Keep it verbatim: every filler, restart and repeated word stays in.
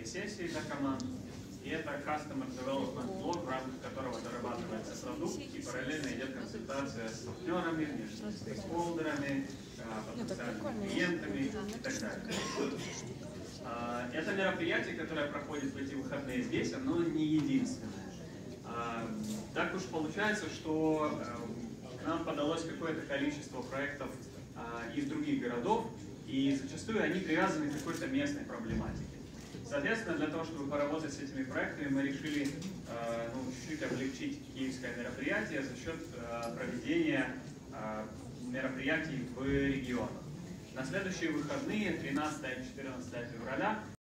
тематические сессии для команд. И это Customer Development Blog, в рамках которого дорабатывается продукт, и параллельно идет консультация с партнерами, между стейкхолдерами, потенциальными клиентами и так далее. Это мероприятие, которое проходит в эти выходные здесь, оно не единственное. Так уж получается, что к нам подалось какое-то количество проектов из других городов, и зачастую они привязаны к какой-то местной проблематике. Соответственно, для того, чтобы поработать с этими проектами, мы решили э, ну, чуть-чуть облегчить киевское мероприятие за счет э, проведения э, мероприятий в регионах. На следующие выходные, тринадцатое-четырнадцатое февраля,